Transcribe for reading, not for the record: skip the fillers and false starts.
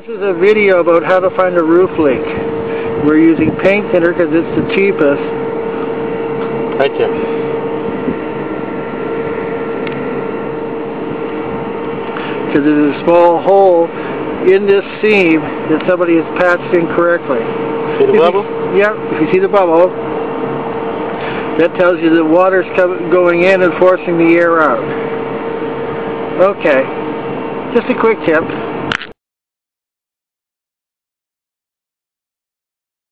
This is a video about how to find a roof leak. We're using paint thinner because it's the cheapest. Right there. Because there's a small hole in this seam that somebody has patched incorrectly. See the bubble? Yeah, if you see the bubble, that tells you that water's going in and forcing the air out. Okay, just a quick tip.